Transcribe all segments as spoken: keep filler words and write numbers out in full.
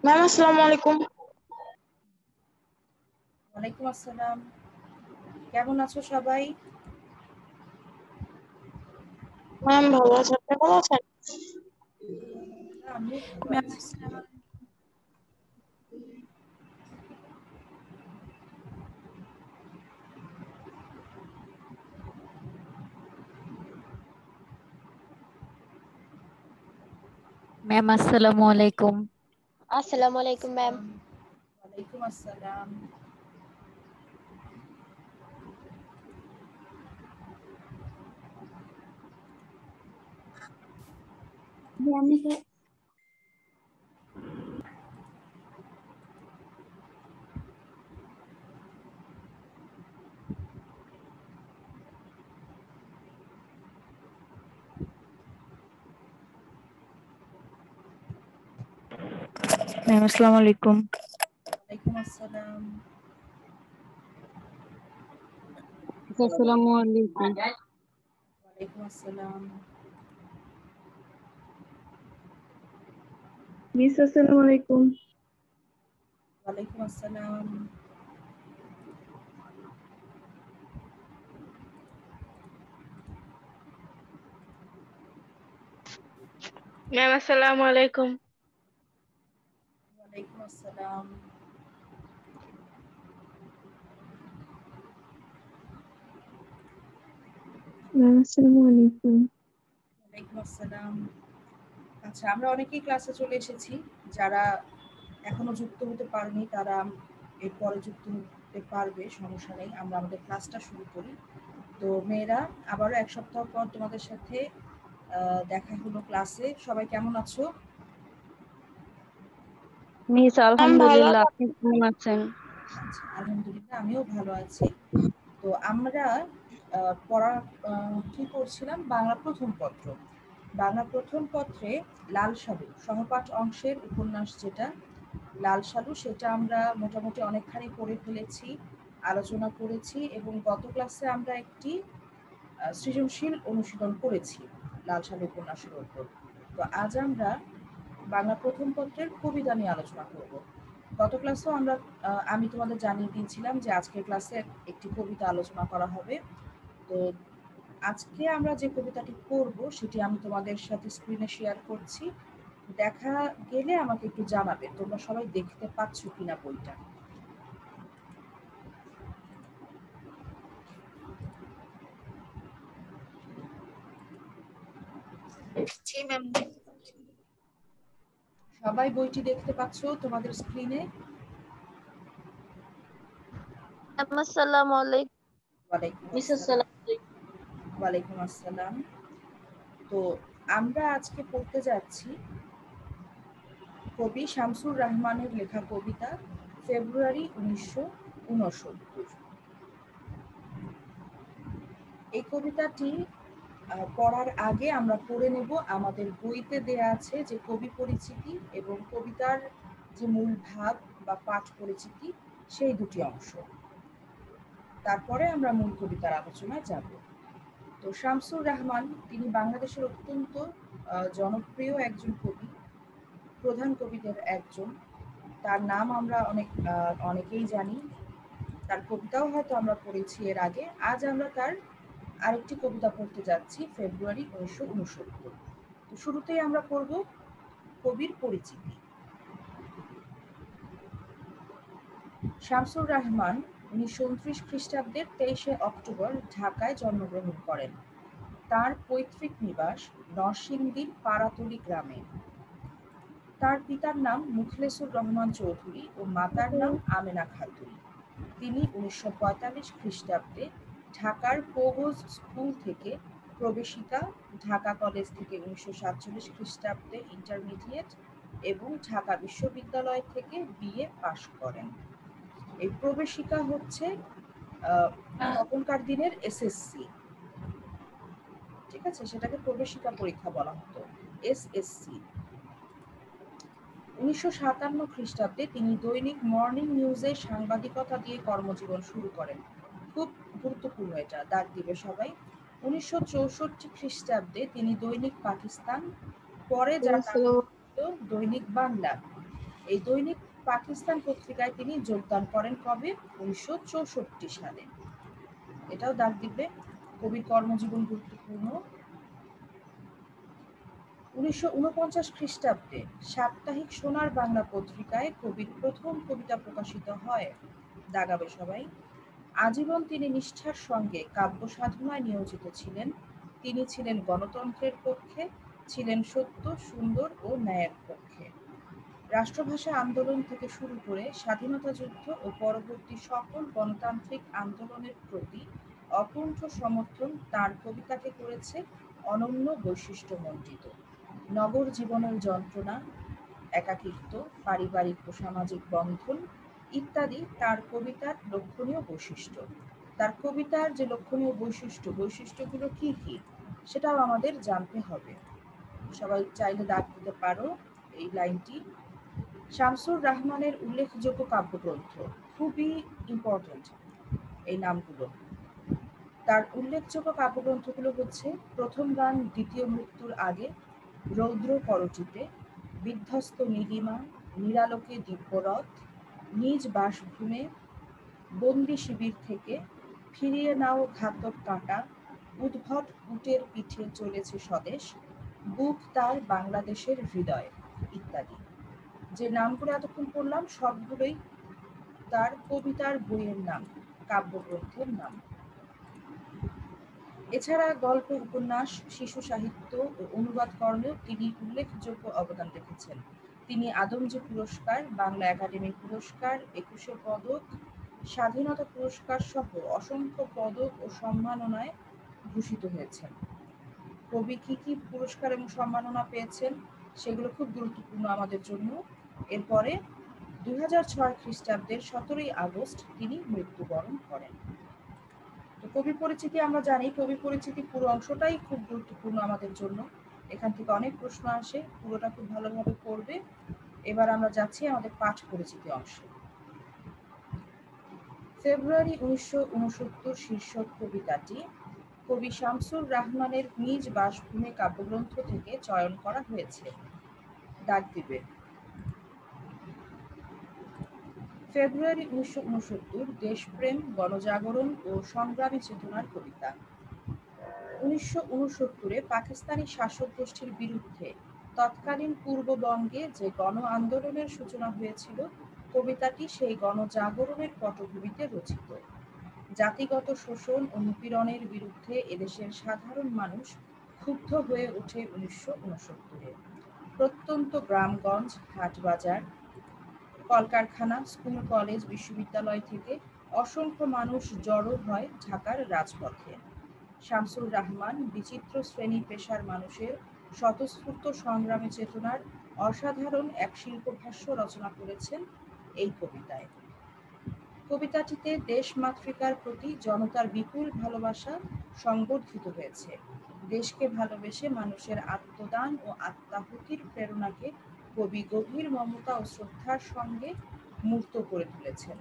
Ma'am আসসালামু আলাইকুম। ওয়ালাইকুম আসসালাম। কেমন আছো সবাই? ম্যাম ভালো আছি, আপনি ভালো আছেন? আমিও ভালো ম্যাম আছি। আসসালাম ম্যাম আসসালামু আলাইকুম। আসসালামু আলাইকুম ম্যাম। ওয়ালাইকুম আসসালাম। ম্যাম আসসালামু আলাইকুম। ওয়ালাইকুম আসসালাম। আসসালামু আলাইকুম। ওয়ালাইকুম আসসালাম। মিস আসসালামু আলাইকুম। ওয়ালাইকুম আসসালাম। ম্যাম আসসালামু আলাইকুম। ওয়ালাইকুম আসসালাম। ম্যাম আসসালামু আলাইকুম। ওয়ালাইকুম আসসালাম। আচ্ছা, আমরা অনেকেই ক্লাসে চলে এসেছি। যারা এখনো যুক্ত হতে পারেনি তারা এরপরে যুক্ত হতে পারবে, সমস্যা নেই। আমরা আমাদের ক্লাসটা শুরু করি। তো মেয়েরা, আবারও এক সপ্তাহ পর তোমাদের সাথে আহ, দেখা হলো ক্লাসে। সবাই কেমন আছো? মিস ম্যাম ভালো আলহামদুলিল্লাহ, আপনি কেমন আছেন? আচ্ছা, আলহামদুলিল্লাহ আমিও ভালো আছি। তো আমরা আহ, পড়া আহ, কি করছিলাম? বাংলা প্রথম পত্র। বাংলা প্রথম পত্রে লাল সালু সহপাঠ অংশের উপন্যাস, যেটা লাল সালু, সেটা আমরা মোটামুটি অনেকখানি পড়ে ফেলেছি, আলোচনা করেছি, এবং গত ক্লাসে আমরা একটি আহ, সৃজনশীল অনুশীলন করেছি লাল সালু উপন্যাসের উপর। তো আজ আমরা বাংলা প্রথম পত্রের কবিতা নিয়ে আলোচনা করব। গত ক্লাসেও আমরা আহ, আমি তোমাদের জানিয়ে দিয়েছিলাম যে আজকের ক্লাসে একটি কবিতা আলোচনা করা হবে। তো আজকে আমরা যে কবিতাটি পড়ব সেটি আমি তোমাদের সাথে স্ক্রিনে শেয়ার করছি। দেখা গেলে আমাকে একটু জানাবে তোমরা সবাই দেখতে পাচ্ছ কিনা বইটা। জি ম্যাম। সবাই বইটি দেখতে পাচ্ছ তোমাদের স্ক্রিনে? আসসালামু আলাইকুম। ওয়ালাইকুম মিস আসসালাম। আসসালামু আলাইকুম। ওয়ালাইকুম আসসালাম। তো আমরা আজকে পড়তে যাচ্ছি কবি শামসুর রাহমানের লেখা কবিতা ফেব্রুয়ারি উনিশশো উনসত্তর। এই কবিতাটি আহ, পড়ার আগে আমরা পড়ে নেব আমাদের বইতে দেয়া আছে যে কবি পরিচিতি এবং কবিতার যে মূল ভাব বা পাঠ পরিচিতি, সেই দুটি অংশ। তারপরে আমরা মূল কবিতার আলোচনায় যাব। তো শামসুর রাহমান, তিনি বাংলাদেশের অত্যন্ত আহ, জনপ্রিয় একজন কবি, প্রধান কবিদের একজন। তার নাম আমরা অনেক আহ, অনেকেই জানি, তার কবিতাও হয়তো আমরা পড়েছি এর আগে। আজ আমরা তার আরেকটি কবিতা পড়তে যাচ্ছি, ফেব্রুয়ারি উনিশশো উনসত্তর। তো শুরুতেই আমরা পড়ব কবির পরিচিতি। শামসুর রাহমান উনিশশো উনত্রিশ খ্রিস্টাব্দের তেইশে অক্টোবর ঢাকায় জন্মগ্রহণ করেন। তার পৈতৃক নিবাস নরসিংদীর পাড়াতলী গ্রামে। তার পিতার নাম মুখলেসুর রহমান চৌধুরী ও মাতার নাম আমেনা খাতুন। তিনি উনিশশো পঁয়তাল্লিশ খ্রিস্টাব্দে ঢাকার পৌগজ স্কুল থেকে প্রবেশিকা, ঢাকা কলেজ থেকে উনিশশো সাতচল্লিশ খ্রিস্টাব্দে ইন্টারমিডিয়েট এবং ঢাকা বিশ্ববিদ্যালয় থেকে বিএ পাশ করেন। এই প্রবেশিকা হচ্ছে আহ, তখনকার দিনের এসএসসি, ঠিক আছে, সেটাকে প্রবেশিকা পরীক্ষা বলা হতো, এসএসসি। উনিশশো সাতান্ন খ্রিস্টাব্দে তিনি দৈনিক মর্নিং নিউজে সাংবাদিকতা দিয়ে কর্মজীবন শুরু করেন। খুব গুরুত্বপূর্ণ, এটা দাগ দিবে সবাই। উনিশশো চৌষট্টি খ্রিস্টাব্দে তিনি দৈনিক পাকিস্তান, পরে যার নাম হলো দৈনিক বাংলা, এই দৈনিক পাকিস্তান পত্রিকায় তিনি যোগদান করেন কবে? উনিশশো চৌষট্টি সালে। এটাও দাগ দিবে। কবির কর্মজীবন গুরুত্বপূর্ণ। উনিশশো ঊনপঞ্চাশ খ্রিস্টাব্দে সাপ্তাহিক সোনার বাংলা পত্রিকায় কবির প্রথম কবিতা প্রকাশিত হয়। দাগাবে সবাই। আজীবন তিনি নিষ্ঠার সঙ্গে কাব্য সাধনায় নিয়োজিত ছিলেন। তিনি ছিলেন গণতন্ত্রের পক্ষে, ছিলেন সত্য, সুন্দর ও ন্যায়ের পক্ষে। রাষ্ট্রভাষা আন্দোলন থেকে শুরু করে স্বাধীনতা যুদ্ধ ও পরবর্তী সকল গণতান্ত্রিক আন্দোলনের প্রতি অকুণ্ঠ সমর্থন তার কবিতাকে করেছে অনন্য বৈশিষ্ট্যমণ্ডিত। নগর জীবনের যন্ত্রণা, একাকিত্ব, পারিবারিক ও সামাজিক বন্ধন ইত্যাদি তার কবিতার লক্ষণীয় বৈশিষ্ট্য। তার কবিতার যে লক্ষণীয় বৈশিষ্ট্য, বৈশিষ্ট্যগুলো কি কি সেটাও আমাদের জানতে হবে। সবাই চাইলে দাগ দিতে পারো এই লাইনটি। শামসুর রাহমানের উল্লেখযোগ্য কাব্যগ্রন্থ, খুবই ইম্পর্টেন্ট এই নামগুলো। তার উল্লেখযোগ্য কাব্যগ্রন্থগুলো হচ্ছে প্রথম গান দ্বিতীয় মৃত্যুর আগে, রৌদ্র করটিতে, বিধ্বস্ত নীলিমা, নিরালোকে দিব্যরথ, নিজ বাসভূমে, বন্দি শিবির থেকে, ফিরিয়ে নাও ঘাতক কাঁটা, উদ্ভট উটের পিঠে চলেছে স্বদেশ, বুক তার বাংলাদেশের হৃদয় ইত্যাদি। যে নামগুলো এতক্ষণ পড়লাম সবগুলোই তার কবিতার বইয়ের নাম, কাব্যগ্রন্থের নাম। এছাড়া গল্প, উপন্যাস, শিশু সাহিত্য ও অনুবাদ কর্মেও তিনি উল্লেখযোগ্য অবদান রেখেছেন। তিনি আদমজী পুরস্কার, বাংলা একাডেমি পুরস্কার, একুশে পদক, স্বাধীনতা পুরস্কার সহ অসংখ্য পদক ও সম্মাননায় ভূষিত হয়েছেন। কবি কি কি পুরস্কার এবং সম্মাননা পেয়েছেন সেগুলো খুব গুরুত্বপূর্ণ আমাদের জন্য। এরপরে দুই হাজার ছয় খ্রিস্টাব্দের সতেরোই আগস্ট তিনি মৃত্যুবরণ করেন। তো কবি পরিচিতি আমরা জানি, কবি পরিচিতি পুরো অংশটাই খুব গুরুত্বপূর্ণ আমাদের জন্য। এখান থেকে অনেক প্রশ্ন আসে, পুরোটা খুব ভালোভাবে পড়বে। এবার আমরা যাচ্ছি আমাদের পাঠ পরিচিতি অংশে। ফেব্রুয়ারি উনিশশো ঊনসত্তর শীর্ষক কবিতাটি কবি শামসুর রাহমানের নিজ বাসভূমে কাব্যগ্রন্থ থেকে চয়ন করা হয়েছে। দাগ দিবে। ফেব্রুয়ারি উনিশশো ঊনসত্তর দেশপ্রেম, গণজাগরণ ও সংগ্রামী চেতনার কবিতা। উনিশশো ঊনসত্তরে পাকিস্তানি শাসক গোষ্ঠীর বিরুদ্ধে তৎকালীন পূর্ববঙ্গে যে গণ আন্দোলনের সূচনা হয়েছিল, কবিতাটি সেই গণজাগরণের পটভূমিতে রচিত। জাতিগত শোষণ ও নিপীড়নের বিরুদ্ধে এদেশের সাধারণ মানুষ ক্ষুব্ধ হয়ে ওঠে উনিশশো ঊনসত্তরে। প্রত্যন্ত গ্রামগঞ্জ, হাটবাজার, কলকারখানা, স্কুল, কলেজ, বিশ্ববিদ্যালয় থেকে অসংখ্য মানুষ জড়ো হয় ঢাকার রাজপথে। শামসুর রাহমান বিচিত্র শ্রেণী পেশার মানুষের স্বতঃস্ফূর্ত সংগ্রামী চেতনার অসাধারণ এক শিল্পভাষ্য রচনা করেছেন এই কবিতায়। কবিতাটিতে দেশ মাতৃকার প্রতি জনতার বিপুল ভালোবাসা সংবর্ধিত হয়েছে। দেশকে ভালোবেসে মানুষের আত্মদান ও আত্মাহুতির প্রেরণাকে কবি গভীর মমতা ও শ্রদ্ধার সঙ্গে মূর্ত করে তুলেছেন।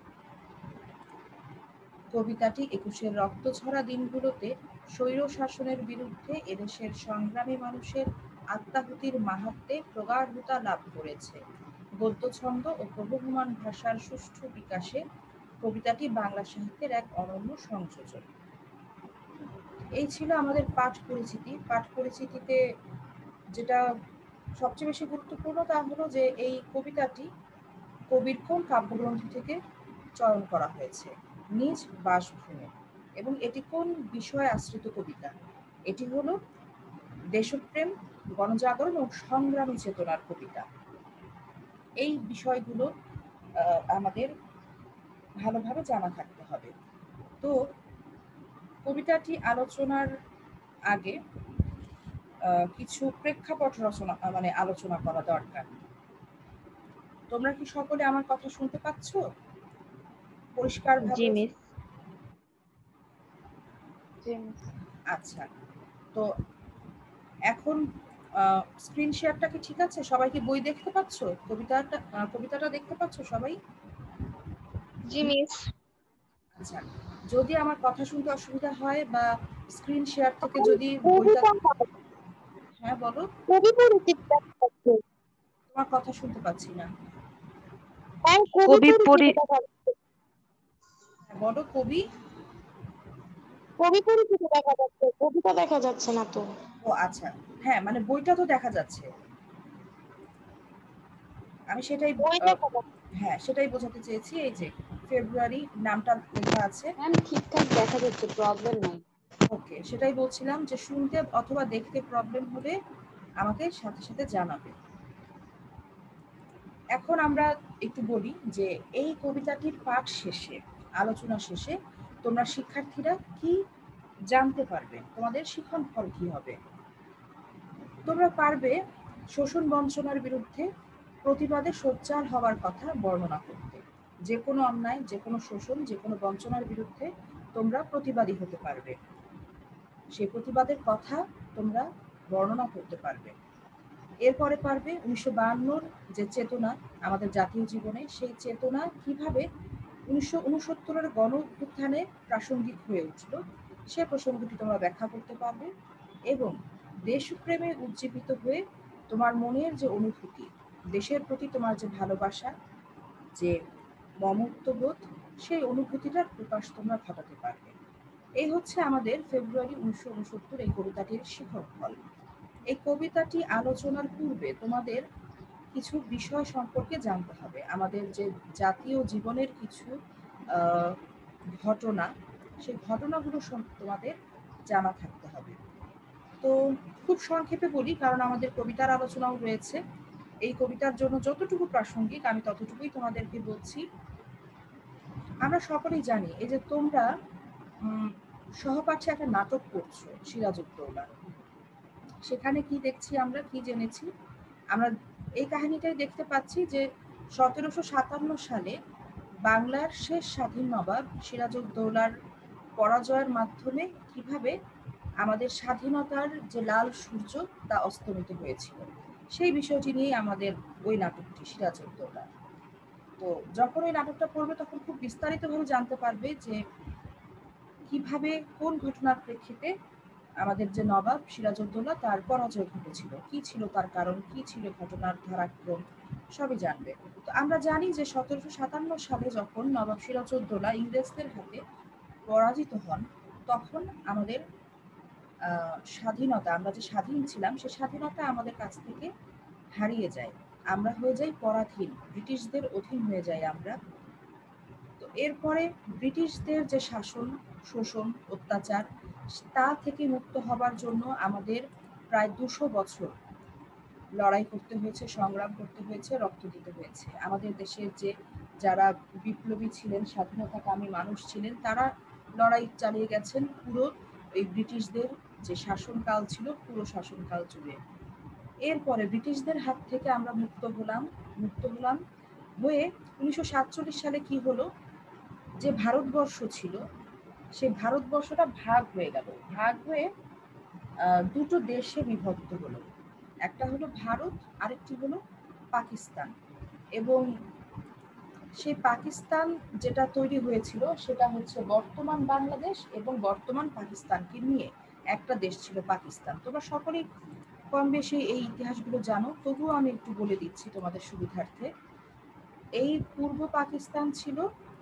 কবিতাটি একুশের রক্তঝরা দিনগুলোতে স্বৈর শাসনের বিরুদ্ধে এদেশের সংগ্রামী মানুষের আত্মাহুতির মাহাত্ম্যে প্রগাঢ়তা লাভ করেছে। গদ্য, ছন্দ ও প্রবহমান ভাষার সুষ্ঠু বিকাশে কবিতাটি বাংলা সাহিত্যের এক অনন্য সংযোজন। এই ছিল আমাদের পাঠ পরিচিতি। পাঠ পরিচিতিতে যেটা সবচেয়ে বেশি গুরুত্বপূর্ণ তা হলো যে এই কবিতাটি কবির কোন কাব্যগ্রন্থ থেকে চয়ন করা হয়েছে, নিজ বাসভূমে, এবং এটি কোন বিষয়ে আশ্রিত কবিতা। এটি হলো দেশপ্রেম, গণজাগরণ ও সংগ্রামী চেতনার কবিতা। এই বিষয়গুলো আমাদের ভালোভাবে জানা থাকতে হবে। তো কবিতাটি আলোচনার আগে কিছু প্রেক্ষাপট রচনা মানে আলোচনা করা দরকার। তোমরা কি সকলে আমার কথা শুনতে পাচ্ছ পরিষ্কার ভাবে? জি মিস। জি মিস। আচ্ছা, তো এখন স্ক্রিন শেয়ারটা কি ঠিক আছে? সবাই কি বই দেখতে পাচ্ছ? কবিতাটা কবিতাটা দেখতে পাচ্ছ সবাই? জি মিস। আচ্ছা, যদি আমার কথা শুনতে অসুবিধা হয় বা স্ক্রিন শেয়ার থেকে যদি বইটা, হ্যাঁ বলো, তোমার কথা শুনতে পাচ্ছি না। ম্যাম কবি পরি বড় কবি। কবি পরিচিত দেখা যাচ্ছে, কবিতা দেখা যাচ্ছে না তো। ও আচ্ছা, হ্যাঁ মানে বইটা তো দেখা যাচ্ছে, আমি সেটাই বই আহ, দেখা যাচ্ছে হ্যাঁ সেটাই বোঝাতে চেয়েছি। এই যে ফেব্রুয়ারি নামটা লেখা আছে। ম্যাম ঠিকঠাক দেখা যাচ্ছে, প্রবলেম নাই। ওকে, সেটাই বলছিলাম যে শুনতে অথবা দেখতে প্রবলেম হলে আমাকে সাথে সাথে জানাবে। এখন আমরা একটু বলি যে এই কবিতাটির পাঠ শেষে, আলোচনা শেষে তোমরা শিক্ষার্থীরা কি জানতে পারবে, তোমাদের শিখন ফল কি হবে। তোমরা পারবে শোষণ বঞ্চনার বিরুদ্ধে প্রতিবাদে সোচ্চার হওয়ার কথা বর্ণনা করতে। যে কোনো অন্যায়, যে কোনো শোষণ, যে কোনো বঞ্চনার বিরুদ্ধে তোমরা প্রতিবাদী হতে পারবে, সেই প্রতিবাদের কথা তোমরা বর্ণনা করতে পারবে। এরপরে পারবে উনিশশো বায়ান্নর যে চেতনা আমাদের জাতীয় জীবনে, সেই চেতনা কিভাবে উনিশশো উনসত্তরের গণ অভ্যুত্থানে প্রাসঙ্গিক হয়ে উঠল, সে প্রসঙ্গটি তোমরা ব্যাখ্যা করতে পারবে। এবং দেশপ্রেমে উজ্জীবিত হয়ে তোমার মনের যে অনুভূতি, দেশের প্রতি তোমার যে ভালোবাসা, যে মমত্ববোধ, সেই অনুভূতিটার প্রকাশ তোমরা ঘটাতে পারবে। এই হচ্ছে আমাদের ফেব্রুয়ারি উনিশশো উনসত্তর এই কবিতাটির শিখন ফল। এই কবিতাটি আলোচনার পূর্বে তোমাদের কিছু বিষয় সম্পর্কে জানতে হবে। আমাদের যে জাতীয় জীবনের কিছু আহ, ঘটনা, সেই ঘটনাগুলো তোমাদের জানা থাকতে হবে। তো খুব সংক্ষেপে বলি, কারণ আমাদের কবিতার আলোচনাও রয়েছে। এই কবিতার জন্য যতটুকু প্রাসঙ্গিক আমি ততটুকুই তোমাদেরকে বলছি। আমরা সকলেই জানি এই যে তোমরা সহপাঠে একটা নাটক করছো সিরাজউদ্দৌলা, সেখানে কি দেখছি আমরা, কি জেনেছি আমরা, এই কাহিনীটাই দেখতে পাচ্ছি যে সতেরোশো সাতান্ন সালে বাংলার শেষ স্বাধীন নবাব সিরাজউদ্দৌলার পরাজয়ের মাধ্যমে কিভাবে আমাদের স্বাধীনতার যে লাল সূর্য তা অস্তমিত হয়েছিল, সেই বিষয়টি নিয়ে আমাদের ওই নাটকটি সিরাজউদ্দৌলা। তো যখন ওই নাটকটা পড়বে তখন খুব বিস্তারিতভাবে জানতে পারবে যে কিভাবে কোন ঘটনার প্রেক্ষিতে আমাদের যে নবাব সিরাজউদ্দৌলা তার পরাজয় ঘটেছিল, কি ছিল তার কারণ, কি ছিল ঘটনার ধারাক্রম, সবই জানবে। তো আমরা জানি যে সতেরোশো সাতান্ন সালে যখন নবাব সিরাজউদ্দৌলা ইংরেজদের হাতে পরাজিত হন, তখন আমাদের আহ স্বাধীনতা, আমরা যে স্বাধীন ছিলাম সে স্বাধীনতা আমাদের কাছ থেকে হারিয়ে যায়, আমরা হয়ে যাই পরাধীন, ব্রিটিশদের অধীন হয়ে যাই আমরা। তো এরপরে ব্রিটিশদের যে শাসন, শোষণ, অত্যাচার, তা থেকে মুক্ত হবার জন্য আমাদের প্রায় দুশো বছর লড়াই করতে হয়েছে, সংগ্রাম করতে হয়েছে, রক্ত দিতে হয়েছে। আমাদের দেশের যে যারা বিপ্লবী ছিলেন, স্বাধীনতাকামী মানুষ ছিলেন, তারা লড়াই চালিয়ে গেছেন পুরো এই ব্রিটিশদের যে শাসনকাল ছিল, পুরো শাসনকাল জুড়ে। এরপরে ব্রিটিশদের হাত থেকে আমরা মুক্ত হলাম, মুক্ত হলাম হয়ে উনিশশো সাতচল্লিশ সালে কি হলো, যে ভারতবর্ষ ছিল সেই ভারতবর্ষটা ভাগ হয়ে গেল, ভাগ হয়ে দুটো দেশে বিভক্ত হলো, একটা হলো ভারত, আরেকটি হলো পাকিস্তান। এবং সেই পাকিস্তান যেটা তৈরি হয়েছিল সেটা হচ্ছে বর্তমান বাংলাদেশ এবং বর্তমান পাকিস্তানকে নিয়ে একটা দেশ ছিল পাকিস্তান। তোমরা সকলেই কম বেশি এই ইতিহাসগুলো জানো, তবুও আমি একটু বলে দিচ্ছি তোমাদের সুবিধার্থে। এই পূর্ব পাকিস্তান ছিল,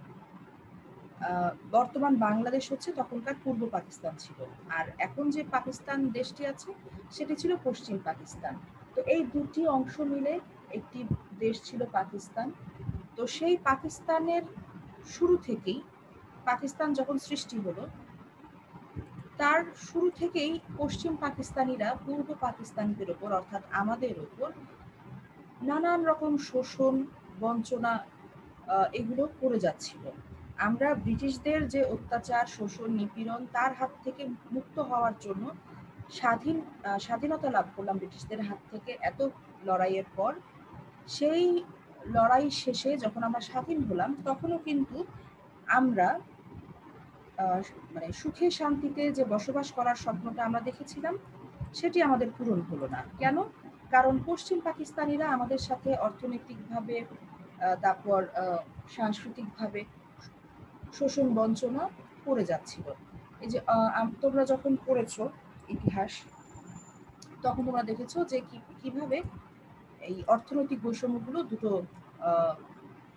বর্তমান বাংলাদেশ হচ্ছে তখনকার পূর্ব পাকিস্তান ছিল, আর এখন যে পাকিস্তান দেশটি আছে সেটি ছিল পশ্চিম পাকিস্তান। তো এই দুটি অংশ মিলে একটি দেশ ছিল পাকিস্তান। তো সেই পাকিস্তানের শুরু থেকেই, পাকিস্তান যখন সৃষ্টি হলো তার শুরু থেকেই পশ্চিম পাকিস্তানিরা পূর্ব পাকিস্তানিদের ওপর, অর্থাৎ আমাদের ওপর নানান রকম শোষণ, বঞ্চনা এগুলো করে যাচ্ছিল। আমরা ব্রিটিশদের যে অত্যাচার, শোষণ, নিপীড়ন, তার হাত থেকে মুক্ত হওয়ার জন্য স্বাধীন স্বাধীনতা লাভ করলাম ব্রিটিশদের হাত থেকে এত লড়াইয়ের পর। সেই লড়াই শেষে যখন আমরা স্বাধীন হলাম তখনও কিন্তু আমরা মানে সুখে শান্তিতে যে বসবাস করার স্বপ্নটা আমরা দেখেছিলাম সেটি আমাদের পূরণ হলো না। কেন? কারণ পশ্চিম পাকিস্তানিরা আমাদের সাথে অর্থনৈতিকভাবে, তারপর সাংস্কৃতিকভাবে শোষণ বঞ্চনা করে যাচ্ছিল। এই যে তোমরা যখন পড়েছো ইতিহাস তখন তোমরা দেখেছো যে কিভাবে এই অর্থনৈতিক বৈষম্যগুলো দুটো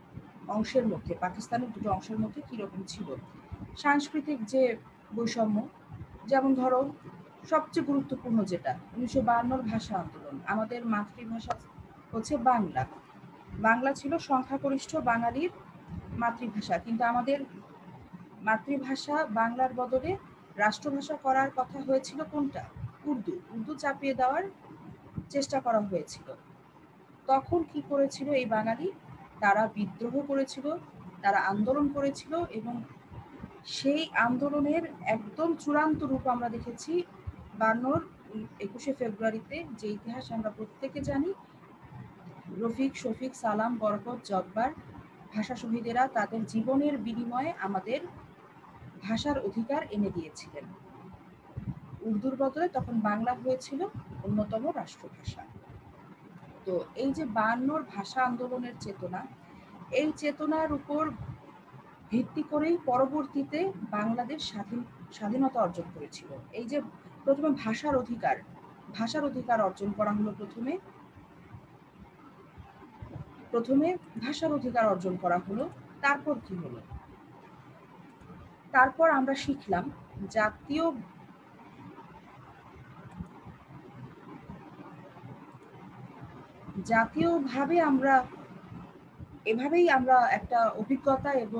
অংশের মধ্যে, পাকিস্তানের দুটো অংশের মধ্যে কিরকম ছিল। সাংস্কৃতিক যে বৈষম্য, যেমন ধরো সবচেয়ে গুরুত্বপূর্ণ যেটা উনিশশো বায়ান্নর ভাষা আন্দোলন। আমাদের মাতৃভাষা হচ্ছে বাংলা, বাংলা ছিল সংখ্যাগরিষ্ঠ বাঙালির মাতৃভাষা, কিন্তু আমাদের মাতৃভাষা বাংলার বদলে রাষ্ট্রভাষা করার কথা হয়েছিল কোনটা? উর্দু। উর্দু চাপিয়ে দেওয়ার চেষ্টা করা হয়েছিল। তখন কি করেছিল এই বাঙালি? তারা বিদ্রোহ করেছিল, তারা আন্দোলন করেছিল, এবং সেই আন্দোলনের একদম চূড়ান্ত রূপ আমরা দেখেছি বায়ান্নর একুশে ফেব্রুয়ারিতে, যে ইতিহাস আমরা প্রত্যেকে জানি। রফিক, শফিক, সালাম, বরকত, জব্বার ভাষা শহীদেরা তাদের জীবনের বিনিময়ে আমাদের ভাষার অধিকার এনে দিয়েছিলেন। উর্দুর বদলে তখন বাংলা হয়েছিল অন্যতম রাষ্ট্রভাষা। তো এই যে বায়ান্নর ভাষা আন্দোলনের চেতনা, এই চেতনার উপর ভিত্তি করেই পরবর্তীতে বাংলাদেশ স্বাধীন স্বাধীনতা অর্জন করেছিল। এই যে প্রথমে ভাষার অধিকার, ভাষার অধিকার অর্জন করা হলো প্রথমে প্রথমে ভাষার অধিকার অর্জন করা হলো। তারপর কি হলো? তারপর আমরা শিখলাম জাতীয় জাতীয়ভাবে আমরা এভাবেই আমরা একটা অভিজ্ঞতা এবং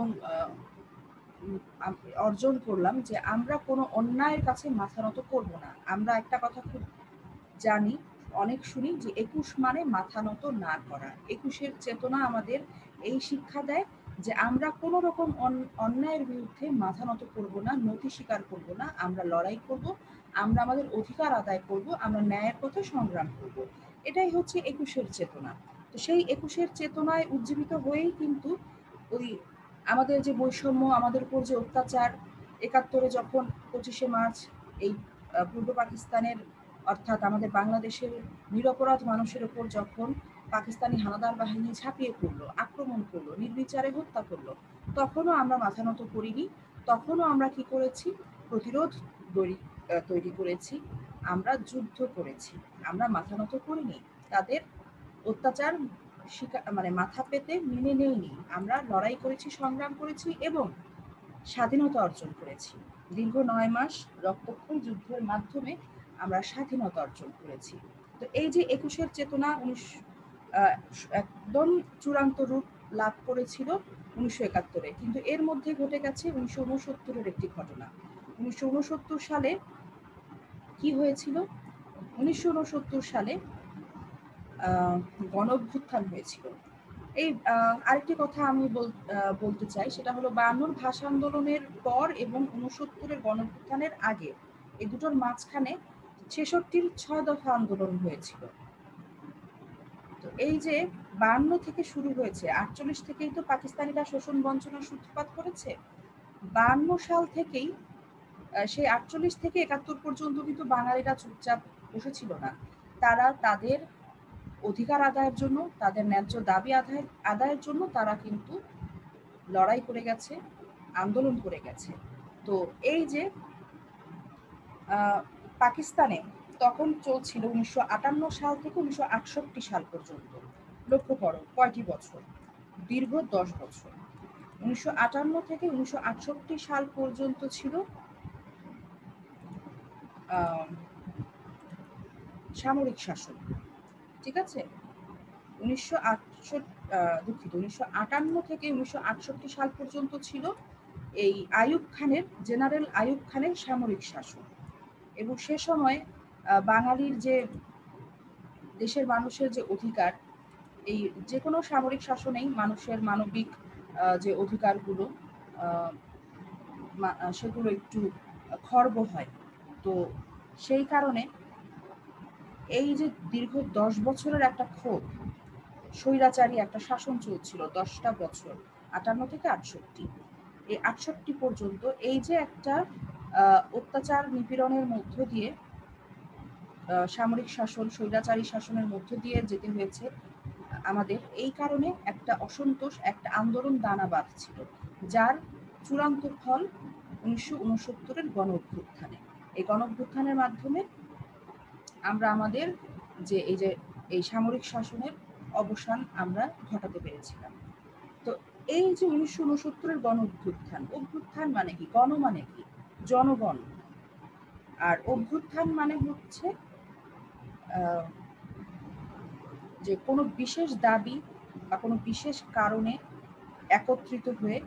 অর্জন করলাম যে আমরা কোনো অন্যায়ের কাছে মাথা নত করব না। আমরা একটা কথা খুব জানি, অনেক শুনি যে একুশ মানে মাথা নত না করা। একুশের চেতনা আমাদের এই শিক্ষা দেয় যে আমরা কোনো রকম অন্যায়ের বিরুদ্ধে মাথা নত করব না, নতি স্বীকার করব না, আমরা লড়াই করব, আমরা আমাদের অধিকার আদায় করব, আমরা ন্যায়ের পথে সংগ্রাম করব। এটাই হচ্ছে একুশের চেতনা। তো সেই একুশের চেতনায় উজ্জীবিত হয়েই কিন্তু ওই আমাদের যে বৈষম্য, আমাদের উপর যে অত্যাচার, একাত্তরে যখন পঁচিশে মার্চ এই পূর্ব পাকিস্তানের অর্থাৎ আমাদের বাংলাদেশের নিরপরাধ মানুষের উপর যখন পাকিস্তানি হানাদার বাহিনী ঝাঁপিয়ে পড়লো, আক্রমণ করলো, নির্বিচারে হত্যা করলো, তখনও আমরা মাথা নত করিনি। তখনও আমরা কি করেছি? প্রতিরোধ তৈরি করেছি, আমরা যুদ্ধ করেছি, আমরা মাথা নত করিনি। তাদের অত্যাচার মানে মাথা পেতে মেনে নেইনি। আমরা লড়াই করেছি, সংগ্রাম করেছি এবং স্বাধীনতা অর্জন করেছি। দীর্ঘ নয় মাস রক্তক্ষয়ী যুদ্ধের মাধ্যমে আমরা স্বাধীনতা অর্জন করেছি। তো এই যে একুশের চেতনা উনিশ একদম চূড়ান্ত রূপ লাভ করেছিল উনিশশো একাত্তরে, কিন্তু এর মধ্যে ঘটে গেছে উনিশশো উনসত্তরের একটি ঘটনা। উনিশশো উনসত্তর সালে কি হয়েছিল? উনিশশো উনসত্তর সালে গণ অভ্যুত্থান হয়েছিল। এই আরেকটি কথা আমি বলতে চাই, সেটা হলো বায়ান্নর ভাষা আন্দোলনের পর এবং উনসত্তরের গণ অভ্যুত্থানের আগে, এই দুটোর মাঝখানে ছেষট্টির ছয় দফা আন্দোলন হয়েছিল। তো এই যে বায়ান্ন থেকে শুরু হয়েছে, আটচল্লিশ থেকেই তো পাকিস্তানিরা শোষণ বঞ্চনার সূত্রপাত করেছে। বায়ান্ন সাল থেকেই, সেই আটচল্লিশ থেকে একাত্তর পর্যন্ত কিন্তু বাঙালিরা চুপচাপ বসেছিল না। তারা তাদের অধিকার আদায়ের জন্য, তাদের ন্যায্য দাবি আদায় আদায়ের জন্য তারা কিন্তু লড়াই করে গেছে, আন্দোলন করে গেছে। তো এই যে পাকিস্তানে তখন চলছিল উনিশশো আটান্ন সাল থেকে উনিশশো আটষট্টি সাল পর্যন্ত। লক্ষ্য করো কয়টি বছর? দীর্ঘ দশ বছর। উনিশশো আটান্ন থেকে উনিশশো আটষট্টি সাল পর্যন্ত ছিল সামরিক শাসন, ঠিক আছে? উনিশশো আটষট্টি দুঃখিত উনিশশো আটান্ন থেকে উনিশশো আটষট্টি সাল পর্যন্ত ছিল এই আইয়ুব খানের, জেনারেল আইয়ুব খানের সামরিক শাসন। এবং সে সময় বাঙালির যে দেশের মানুষের যে অধিকার, এই যে কোনো সামরিক শাসনেই মানুষের মানবিক যে অধিকারগুলো সেগুলো একটু খর্ব হয়। তো সেই কারণে এই যে দীর্ঘ দশ বছরের একটা ক্ষোভ, স্বৈরাচারী একটা শাসন চলছিল দশটা বছর, আটান্ন থেকে আটষট্টি, এই আটষট্টি পর্যন্ত এই যে একটা অত্যাচার নিপীড়নের মধ্য দিয়ে সামরিক শাসন, স্বৈরাচারী শাসনের মধ্য দিয়ে যেতে হয়েছে আমাদের। এই কারণে একটা অসন্তোষ, একটা আন্দোলন দানা বাঁধছিল, যার চূড়ান্ত ফল উনিশশো উনসত্তরের গণ অভ্যুত্থানে। এই গণ অভ্যুত্থানের মাধ্যমে আমরা আমাদের যে এই যে এই সামরিক শাসনের অবসান আমরা ঘটাতে পেরেছিলাম। তো এই যে উনিশশো উনসত্তরের গণ অভ্যুত্থান, অভ্যুত্থান মানে কি? গণ মানে কি? জনগণ। আর অভ্যুত্থান মানে হচ্ছে আহ, যে কোনো বিশেষ দাবি বা কোনো বিশেষ কারণে একত্রিত হয়ে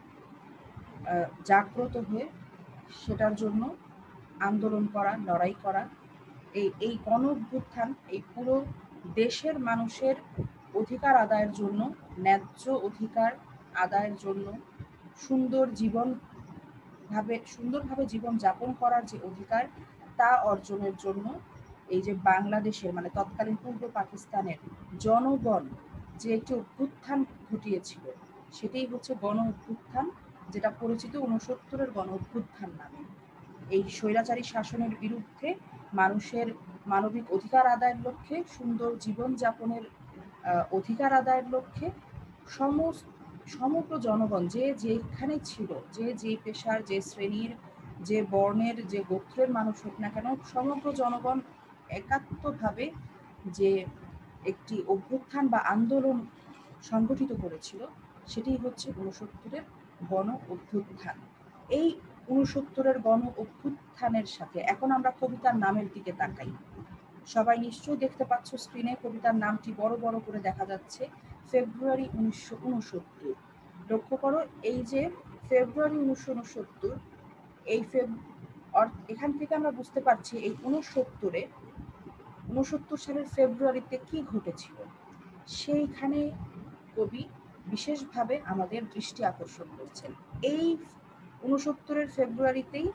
আহ, জাগ্রত হয়ে সেটার জন্য আন্দোলন করা, লড়াই করা। এই এই গণ অভ্যুত্থান এই পুরো দেশের মানুষের অধিকার আদায়ের জন্য, ন্যায্য অধিকার আদায়ের জন্য, সুন্দর জীবন ভাবে সুন্দরভাবে জীবন যাপন করার যে অধিকার তা অর্জনের জন্য এই যে বাংলাদেশের মানে তৎকালীন পূর্ব পাকিস্তানের জনগণ যে একটি অভ্যুত্থান ঘটিয়েছিল, সেটাই হচ্ছে গণ অভ্যুত্থান, যেটা পরিচিত উনসত্তরের গণ অভ্যুত্থান নামে। এই স্বৈরাচারী শাসনের বিরুদ্ধে মানুষের মানবিক অধিকার আদায়ের লক্ষ্যে, সুন্দর জীবন যাপনের আহ, অধিকার আদায়ের লক্ষ্যে সমস্ত সমগ্র জনগণ যে যেখানে ছিল, যে যে পেশার, যে শ্রেণীর, যে বর্ণের, যে গোত্রের মানুষ হোক না কেন, সমগ্র জনগণ একাত্মভাবে যে একটি অভ্যুত্থান বা আন্দোলন সংগঠিত করেছিল, সেটি হচ্ছে উনসত্তরের গণ অভ্যুত্থান। এই উনসত্তরের গণ অভ্যুত্থানের সাথে এখন আমরা কবিতার নামের দিকে তাকাই। সবাই নিশ্চয়ই দেখতে পাচ্ছ স্ক্রিনে কবিতার নামটি বড় বড় করে দেখা যাচ্ছে, ফেব্রুয়ারি উনিশশো উনসত্তর। লক্ষ্য করো, এই যে ফেব্রুয়ারি উনিশশো উনসত্তর, এই ফেব এখান থেকে আমরা বুঝতে পারছি এই উনসত্তরে উনসত্তর সালের ফেব্রুয়ারিতে কি ঘটেছিল, সেইখানে কবি বিশেষভাবে আমাদের দৃষ্টি আকর্ষণ করছেন। এই উনসত্তরের ফেব্রুয়ারিতেই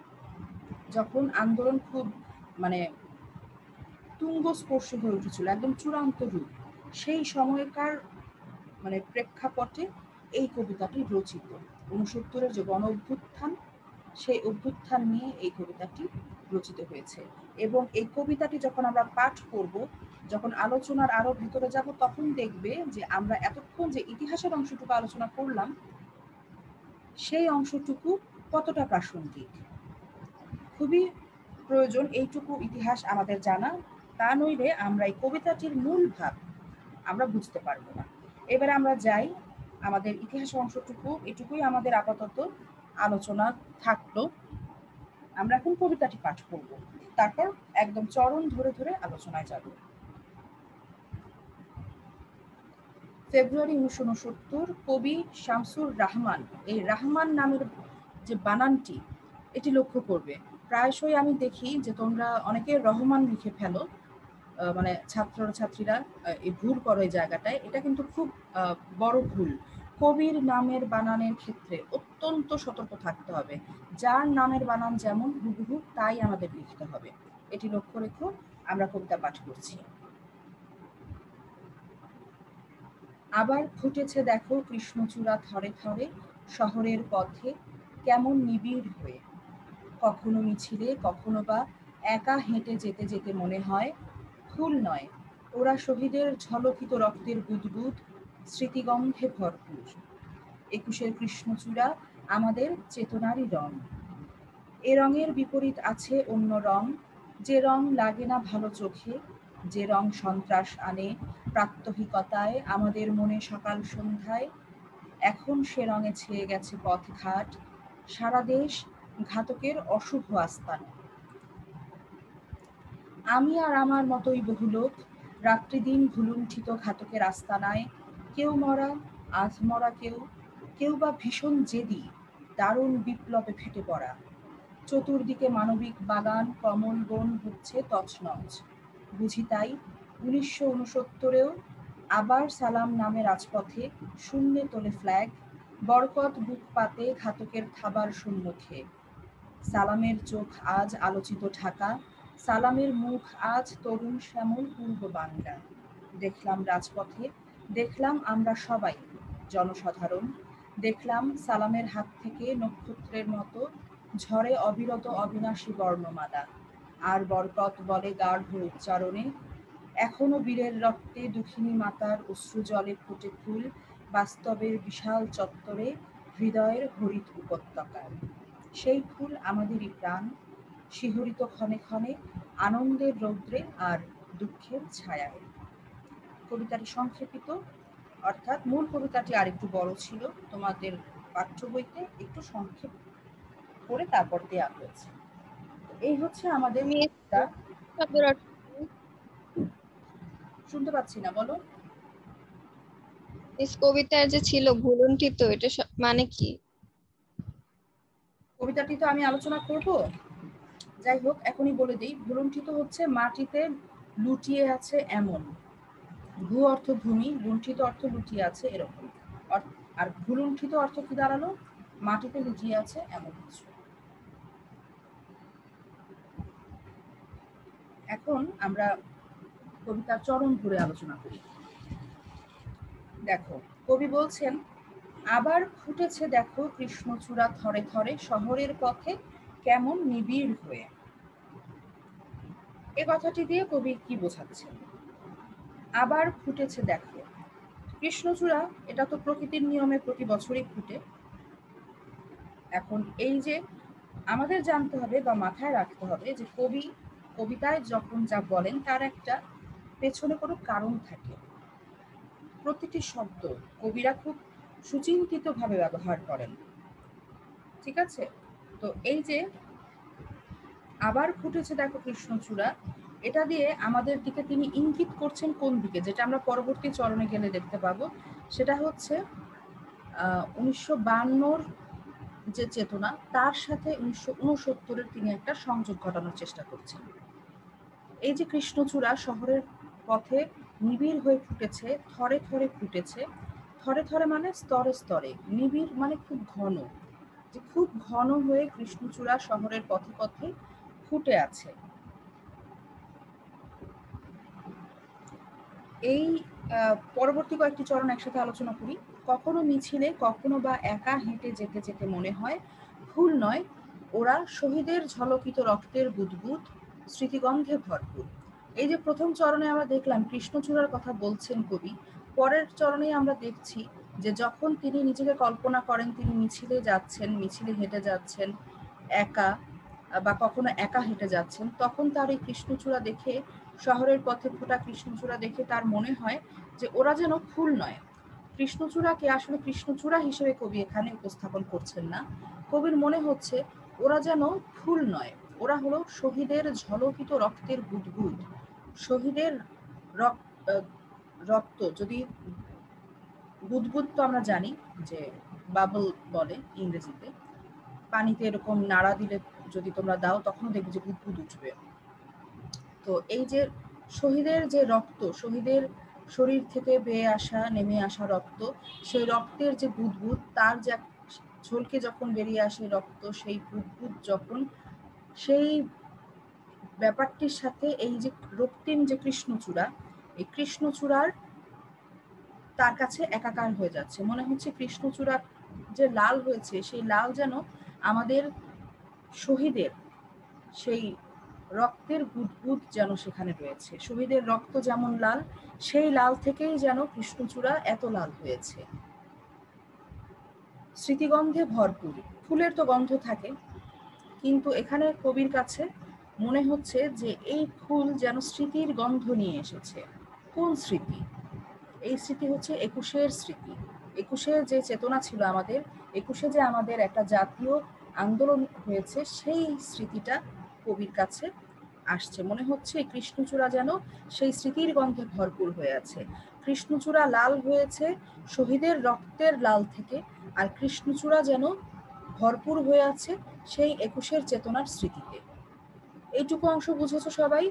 যখন আন্দোলন খুব মানে তুঙ্গস্পর্শী হয়ে উঠেছিল, একদম চূড়ান্ত রূপ, সেই সময়কার মানে প্রেক্ষাপটে এই কবিতাটি রচিত। উনসত্তরের যে গণ অভ্যুত্থান, সেই অভ্যুত্থান নিয়ে এই কবিতাটি রচিত হয়েছে। এবং এই কবিতাটি যখন আমরা পাঠ করব, যখন আলোচনার আরো ভিতরে যাব, তখন দেখবে যে আমরা এতক্ষণ যে ইতিহাসের অংশটুকু আলোচনা করলাম, সেই অংশটুকু কতটা প্রাসঙ্গিক। খুবই প্রয়োজন এইটুকু ইতিহাস আমাদের জানা, তা নইলে আমরা এই কবিতাটির মূল ভাব আমরা বুঝতে পারবো না। এবারে আমরা যাই, আমাদের ইতিহাস অংশটুকু এটুকুই আমাদের আপাতত আলোচনা থাকলো। আমরা এখন কবিতাটি পাঠ করব, তারপর একদম চরণ ধরে ধরে আলোচনায় যাব। ফেব্রুয়ারি উনিশশো উনসত্তর, কবি শামসুর রাহমান। এই রাহমান নামের যে বানানটি, এটি লক্ষ্য করবে। প্রায়শই আমি দেখি যে তোমরা অনেকে রহমান লিখে ফেলো, মানে ছাত্র ছাত্রীরা এই ভুল করো এই জায়গাটায়। এটা কিন্তু খুব বড় ভুল। কবির নামের বানানের ক্ষেত্রে অত্যন্ত সতর্ক থাকতে হবে। যার নামের বানান যেমন হুবহু তাই আমাদের লিখতে হবে, এটি লক্ষ্য রেখো। আমরা কবিতা পাঠ করছি। আবার ফুটেছে দেখো কৃষ্ণচূড়া থরে থরে, শহরের পথে কেমন নিবিড় হয়ে, কখনো মিছিলে, কখনো বা একা হেঁটে যেতে যেতে মনে হয় ফুল নয়, ওরা শহীদের ঝলকিত রক্তের বুদবুদ, স্মৃতিগন্ধে ভরপুর। একুশের কৃষ্ণচূড়া আমাদের চেতনারই রং, এ রঙের বিপরীত আছে অন্য রং, যে রং লাগে না ভালো চোখে, যে রং সন্ত্রাস আনে প্রাত্যহিকতায় আমাদের মনে সকাল সন্ধ্যায়। এখন সে রঙে ছেয়ে গেছে পথঘাট, সারা দেশ ঘাতকের অশুভ আস্তান। আমি আর আমার মতোই বহু লোক রাত্রিদিন ভুলুণ্ঠিত ঘাতকের আস্তানায়, কেউ মরা, আধ মরা, কেউ কেউ বা ভীষণ জেদি, দারুণ বিপ্লবে ফেটে পড়া। চতুর্দিকে মানবিক বাগান, কমল বন হচ্ছে তছনছ। বুঝি তাই উনিশশো উনসত্তরেও আবার সালাম নামে রাজপথে শূন্যে তোলে ফ্ল্যাগ, বরকত বুক পাতে ঘাতকের খাবার সম্মুখে। সালামের চোখ আজ আলোচিত ঢাকা, সালামের মুখ আজ তরুণ শ্যামল পূর্ব বাংলা। দেখলাম রাজপথে, দেখলাম আমরা সবাই জনসাধারণ, দেখলাম সালামের হাত থেকে নক্ষত্রের মতো ঝরে অবিরত অবিনাশী বর্ণমালা। আর বরকত বলে গাঢ় উচ্চারণে, এখনো বীরের রক্তে দুঃখিনী মাতার অশ্রু জলে ফোটে ফুল, বাস্তবের বিশাল চত্বরে হৃদয়ের হরিত উপত্যকায়। সেই ফুল আমাদেরই প্রাণ, শিহরিত ক্ষণে ক্ষণে আনন্দের রৌদ্রে আর দুঃখের ছায়ায়। কবিতাটি সংক্ষেপিত, অর্থাৎ মূল কবিতাটি আরেকটু বড় ছিল, তোমাদের পাঠ্য বইতে একটু সংক্ষেপ করে তারপর দেওয়া হয়েছে। এই হচ্ছে আমাদের মিস কবিতা। শব্দের অর্থ কি? শুনতে পাচ্ছি না, বলো। মিস কবিতায় যে ছিল ভুলুণ্ঠিত, এটা স- মানে কি? কবিতাটি তো আমি আলোচনা করব, যাই হোক এখনই বলে দিই। ভুলুণ্ঠিত হচ্ছে মাটিতে লুটিয়ে আছে এমন। ভূ অর্থ ভূমি, লুণ্ঠিত অর্থ লুটিয়ে আছে এরকম। অর- আর ভুলুণ্ঠিত অর্থ কি দাঁড়ালো? মাটিতে লুটিয়ে আছে এমন কিছু। এখন আমরা কবিতার চরণ ধরে আলোচনা করি। দেখো, কবি বলছেন, আবার ফুটেছে দেখো কৃষ্ণচূড়া থরে থরে শহরের পথে কেমন নিবিড় হয়ে। এ কথাটি দিয়ে কবি কি বোঝাচ্ছেন? আবার ফুটেছে দেখো, কৃষ্ণচূড়া এটা তো প্রকৃতির নিয়মে প্রতি বছরই ফুটে। এখন এই যে আমাদের জানতে হবে বা মাথায় রাখতে হবে যে কবি কবিতায় যখন যা বলেন তার একটা পেছনে কোনো কারণ থাকে। প্রতিটি শব্দ কবিরা খুব সুচিন্তিত ভাবে ব্যবহার করেন, ঠিক আছে? তো এই যে আবার ফুটেছে দেখো কৃষ্ণচূড়া, এটা দিয়ে আমাদের দিকে তিনি ইঙ্গিত করছেন কোন দিকে, যেটা আমরা পরবর্তী চরণে গেলে দেখতে পাবো। সেটা হচ্ছে আহ উনিশশো বায়ান্নর যে চেতনা, তার সাথে উনিশশো উনসত্তরের তিনি একটা সংযোগ ঘটানোর চেষ্টা করছেন। এই যে কৃষ্ণচূড়া শহরের পথে নিবিড় হয়ে ফুটেছে, থরে থরে ফুটেছে। থরে থরে মানে স্তরে স্তরে, নিবিড় মানে খুব ঘন, যে খুব ঘন হয়ে কৃষ্ণচূড়া শহরের পথে পথে ফুটে আছে। এই আহ, পরবর্তী কয়েকটি চরণ একসাথে আলোচনা করি। কখনো মিছিলে, কখনো বা একা হেঁটে যেতে যেতে মনে হয় ভুল নয় ওরা শহীদের ঝলকিত রক্তের বুদবুদ, স্মৃতিগন্ধে ভরপুর। এই যে প্রথম চরণে আমরা দেখলাম কৃষ্ণচূড়ার কথা বলছেন কবি, পরের চরণে আমরা দেখছি যে যখন তিনি নিজেকে কল্পনা করেন তিনি মিছিলে যাচ্ছেন, মিছিলে হেঁটে যাচ্ছেন একা, বা কখনো একা হেঁটে যাচ্ছেন, তখন তার এই কৃষ্ণচূড়া দেখে, শহরের পথে ফোটা কৃষ্ণচূড়া দেখে তার মনে হয় যে ওরা যেন ফুল নয়। কৃষ্ণচূড়াকে আসলে কৃষ্ণচূড়া হিসেবে কবি এখানে উপস্থাপন করছেন না। কবির মনে হচ্ছে ওরা যেন ফুল নয়, ওরা হলো শহীদের ঝলকিত রক্তের বুদবুদ। শহীদের রক- আহ, রক্ত, যদি বুদবুদ তো আমরা জানি যে বাবল বলে ইংরেজিতে, পানিতে এরকম নাড়া দিলে যদি তোমরা দাও তখন দেখবে যে বুদবুদ উঠবে। তো এই যে শহীদের যে রক্ত, শহীদের শরীর থেকে বেয়ে আসা নেমে আসা রক্ত, সেই রক্তের যে বুদবুদ, তার যে এক ঝলকে যখন বেরিয়ে আসে রক্ত, সেই বুদবুদ যখন সেই ব্যাপারটির সাথে এই যে রক্তিম যে কৃষ্ণচূড়া, এই কৃষ্ণচূড়ার তার কাছে একাকার হয়ে যাচ্ছে। মনে হচ্ছে কৃষ্ণচূড়া যে লাল হয়েছে, সেই লাল যেন আমাদের শহীদের সেই রক্তের বুদবুদ যেন সেখানে রয়েছে। শহীদের রক্ত যেমন লাল, সেই লাল থেকেই যেন কৃষ্ণচূড়া এত লাল হয়েছে। স্মৃতিগন্ধে ভরপুর, ফুলের তো গন্ধ থাকে, কিন্তু এখানে কবির কাছে মনে হচ্ছে যে এই ফুল যেন স্মৃতির গন্ধ নিয়ে এসেছে। কোন স্মৃতি? এই স্মৃতি হচ্ছে একুশের স্মৃতি। একুশের যে চেতনা ছিল আমাদের, একুশে যে আমাদের একটা জাতীয় আন্দোলন হয়েছে, সেই স্মৃতিটা কবির কাছে আসছে। মনে হচ্ছে এই কৃষ্ণচূড়া যেন সেই স্মৃতির গন্ধে ভরপুর হয়ে আছে। কৃষ্ণচূড়া লাল হয়েছে শহীদের রক্তের লাল থেকে, আর কৃষ্ণচূড়া যেন ভরপুর হয়ে আছে সেই একুশের চেতনার স্মৃতিতে। এইটুকু অংশ বুঝেছো সবাই?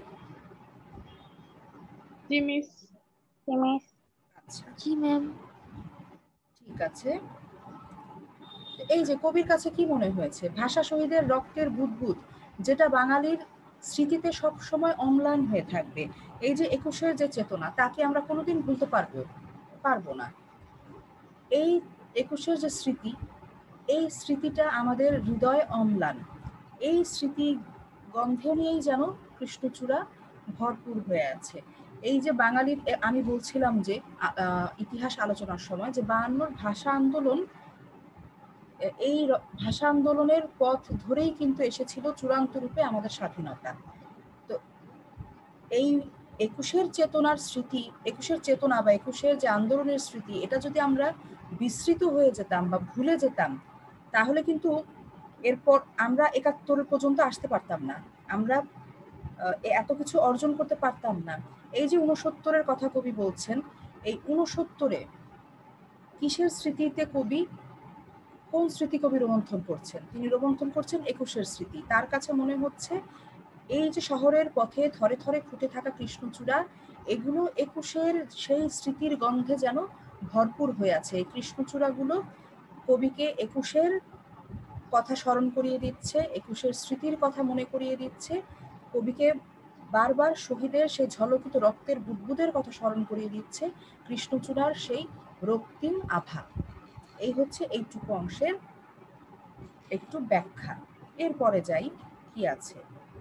জি মিস। আচ্ছা, জি ম্যাম। ঠিক আছে। এই যে কবির কাছে কি মনে হয়েছে? ভাষা শহীদের রক্তের বুদবুদ, যেটা বাঙালির স্মৃতিতে সব সময় অম্লান হয়ে থাকবে। এই যে একুশের যে চেতনা, তাকে আমরা কোনোদিন ভুলতে পারবো পারবো না। এই একুশের যে স্মৃতি, এই স্মৃতিটা আমাদের হৃদয় অম্লান। এই স্মৃতি গন্ধে নিয়েই যেন কৃষ্ণচূড়া ভরপুর হয়ে আছে। এই যে বাঙালির, আমি বলছিলাম যে আহ, ইতিহাস আলোচনার সময় যে বায়ান্নর ভাষা আন্দোলন, এই ভাষা আন্দোলনের পথ ধরেই কিন্তু এসেছিল চূড়ান্ত রূপে আমাদের স্বাধীনতা। তো এই একুশের চেতনার স্মৃতি, একুশের চেতনা বা একুশের যে আন্দোলনের স্মৃতি, এটা যদি আমরা বিস্মৃত হয়ে যেতাম বা ভুলে যেতাম, তাহলে কিন্তু এরপর আমরা একাত্তর পর্যন্ত আসতে পারতাম না, আমরা এত কিছু অর্জন করতে পারতাম না। এই যে ঊনসত্তরের কথা কবি বলছেন, এই ঊনসত্তরে কিসের স্মৃতিতে কবি, কোন স্মৃতি কবি রোমন্থন করছেন? তিনি রোমন্থন করছেন একুশের স্মৃতি। তার কাছে মনে হচ্ছে এই যে শহরের পথে থরে থরে ফুটে থাকা কৃষ্ণচূড়া, এগুলো একুশের সেই স্মৃতির গন্ধে যেন ভরপুর হয়ে আছে। এই কৃষ্ণচূড়াগুলো কবিকে একুশের কথা স্মরণ করিয়ে দিচ্ছে, একুশের স্মৃতির কথা মনে করিয়ে দিচ্ছে, কবিকে বারবার শহীদের সেই ঝলকিত রক্তের বুদবুদের কথা স্মরণ করিয়ে দিচ্ছে কৃষ্ণচূড়ার সেই রক্তিম আভা। এই হচ্ছে এইটুকু অংশের একটু ব্যাখ্যা। এরপরে যাই, কি আছে?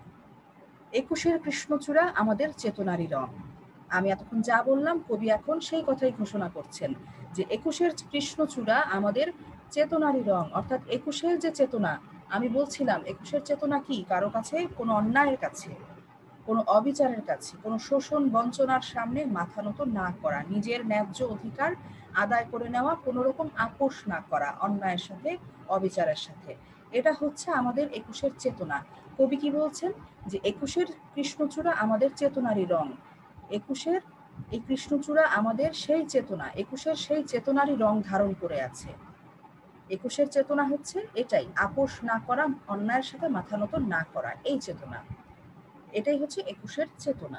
একুশের কৃষ্ণচূড়া আমাদের চেতনারই রং। আমি এতক্ষণ যা বললাম, কবি এখন সেই কথাই ঘোষণা করছেন যে একুশের কৃষ্ণচূড়া আমাদের চেতনারই রং, অর্থাৎ একুশের যে চেতনা, আমি বলছিলাম একুশের চেতনা কি? কারো কাছে কোনো অন্যায়ের কাছে, কোনো অবিচারের কাছে, কোনো শোষণ বঞ্চনার সামনে মাথা নত না করা, নিজের ন্যায্য অধিকার আদায় করে নেওয়া, কোনো রকম আপোষ না করা অন্যায়ের সাথে, অবিচারের সাথে, এটা হচ্ছে আমাদের একুশের চেতনা। কবি কি বলছেন? যে একুশের কৃষ্ণচূড়া আমাদের চেতনারই রং, একুশের এই কৃষ্ণচূড়া আমাদের সেই চেতনা, একুশের সেই চেতনারই রং ধারণ করে আছে। একুশের চেতনা হচ্ছে এটাই, আপোষ না করা, অন্যায়ের সাথে মাথা নত না করা, এই চেতনা, এটাই হচ্ছে একুশের চেতনা।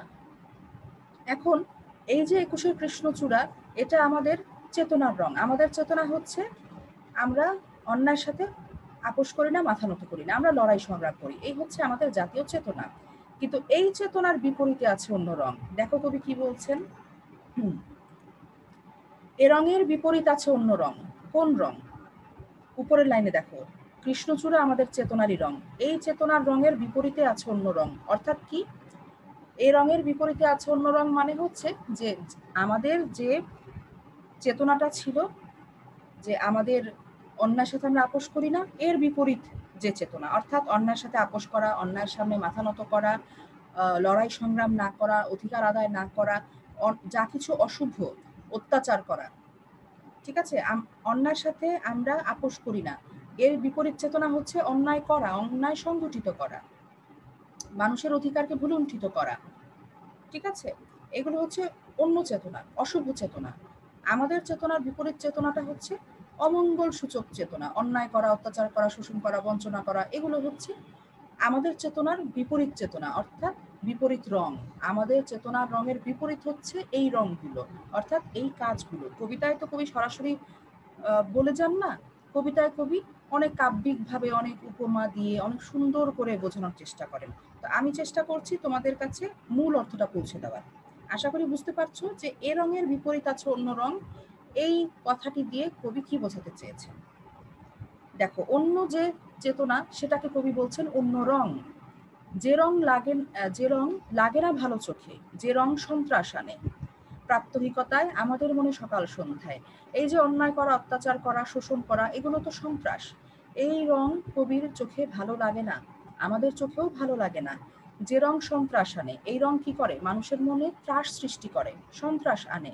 এখন এই যে একুশের কৃষ্ণচূড়া, এটা আমাদের চেতনার রং। আমাদের চেতনা হচ্ছে আমরা অন্যায়ের সাথে আপোষ করি না, মাথা নত করি না, আমরা লড়াই সংগ্রাম করি, এই হচ্ছে আমাদের জাতীয় চেতনা। কিন্তু এই চেতনার বিপরীতে আছে অন্য রং। দেখো কবি কি বলছেন, এ রঙের বিপরীত আছে অন্য রং। কোন রং? উপরের লাইনে দেখো, কৃষ্ণচূড়া আমাদের চেতনারই রং, এই চেতনার রঙের বিপরীতে আছে অন্য রং। অর্থাৎ কি? এই রঙের বিপরীতে আছে অন্য রং মানে হচ্ছে যে আমাদের যে চেতনাটা ছিল, যে আমাদের অন্যায়ের সাথে আমরা আপোষ করি না, এর বিপরীত যে চেতনা, অর্থাৎ অন্যায়ের সাথে আপোষ করা, অন্যায়ের সামনে মাথা নত করা, লড়াই সংগ্রাম না করা, অধিকার আদায় না করা, যা কিছু অশুভ, অত্যাচার করা, ঠিক আছে, অন্যায়ের সাথে আমরা আপোষ করি না, এর বিপরীত চেতনা হচ্ছে অন্যায় করা, অন্যায় সংগঠিত করা, মানুষের অধিকারকে ভুলুণ্ঠিত করা, ঠিক আছে, এগুলো হচ্ছে অন্য চেতনা, অশুভ চেতনা। আমাদের চেতনার বিপরীত চেতনাটা হচ্ছে অমঙ্গল সূচক চেতনা, অন্যায় করা, অত্যাচার করা, শোষণ করা, বঞ্চনা করা, এগুলো হচ্ছে আমাদের চেতনার বিপরীত চেতনা, অর্থাৎ বিপরীত রং। আমাদের চেতনার রঙের বিপরীত হচ্ছে এই রংগুলো, অর্থাৎ এই কাজগুলো। কবিতায় তো কবি সরাসরি বলে যান না, কবিতায় কবি অনেক কাব্যিক ভাবে, অনেক উপমা দিয়ে অনেক সুন্দর করে বোঝানোর চেষ্টা করেন। তো আমি চেষ্টা করছি তোমাদের কাছে মূল অর্থটা পৌঁছে দেওয়ার। আশা করি বুঝতে পারছো যে এ রঙের বিপরীত আছে অন্য রং, এই কথাটি দিয়ে কবি কি বোঝাতে চেয়েছেন। দেখো, অন্য যে চেতনা, সেটাকে কবি বলছেন অন্য রং। যে রং লাগে, যে রং লাগে না ভালো চোখে, যে রং সন্ত্রাস আনে প্রাত্যহিকতায়, আমাদের মনে সকাল সন্ধ্যায়। এই যে অন্যায় করা, অত্যাচার করা, শোষণ করা, এগুলো তো সন্ত্রাস। এই রং কবির চোখে ভালো লাগে না, আমাদের চোখেও ভালো লাগে না। যে রং সন্ত্রাস আনে, এই রং কি করে? মানুষের মনে ত্রাস সৃষ্টি করে, সন্ত্রাস আনে।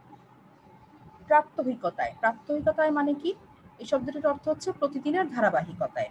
প্রাত্যহিকতায়, প্রাত্যহিকতায় মানে কি? এই শব্দটির অর্থ হচ্ছে প্রতিদিনের ধারাবাহিকতায়।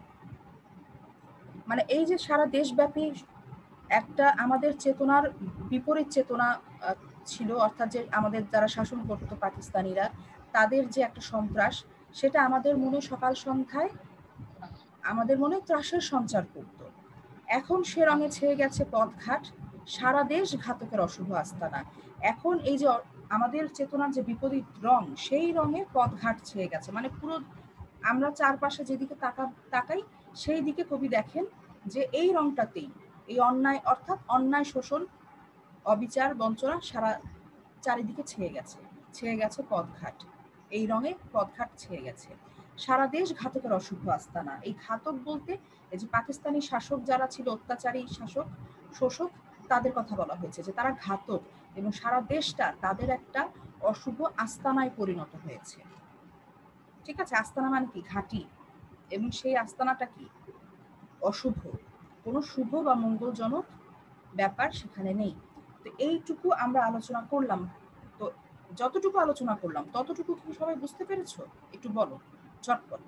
মানে এই যে সারা দেশব্যাপী একটা আমাদের চেতনার বিপরীত চেতনা ছিল, অর্থাৎ যে আমাদের যারা শাসন করতো পাকিস্তানিরা, তাদের যে একটা সন্ত্রাস, সেটা আমাদের মনে সকাল সন্ধ্যায় আমাদের মনে ত্রাসের সঞ্চার করত। এখন সে রঙে ছেয়ে গেছে পথঘাট, সারা দেশ ঘাতকের অশুভ আস্তানা। এখন এই যে আমাদের চেতনার যে বিপরীত রং, সেই রঙে পথঘাট ছেয়ে গেছে, মানে পুরো আমরা চারপাশে যেদিকে তাকা তাকাই সেই দিকে কবি দেখেন যে এই রংটাতেই এই অন্যায়, অর্থাৎ অন্যায়, শোষণ, অবিচার, বঞ্চনা সারা চারিদিকে ছেয়ে গেছে, ছেয়ে গেছে পথঘাট, এই রঙে পথঘাট ছেয়ে গেছে। সারা দেশ ঘাতকের অশুভ আস্তানা। এই ঘাতক বলতে এই যে পাকিস্তানি শাসক যারা ছিল, অত্যাচারী শাসক, শোষক, তাদের কথা বলা হয়েছে যে তারা ঘাতক, এবং সারা দেশটা তাদের একটা অশুভ আস্তানায় পরিণত হয়েছে। ঠিক আছে, আস্তানা মানে কি? ঘাঁটি। এবং সেই আস্তানাটা কি? অশুভ, কোনো শুভ বা মঙ্গলজনক ব্যাপার সেখানে নেই। তো এইটুকু আমরা আলোচনা করলাম। তো যতটুকু আলোচনা করলাম ততটুকু কি সবাই বুঝতে পেরেছো? একটু বলো ঝটপট।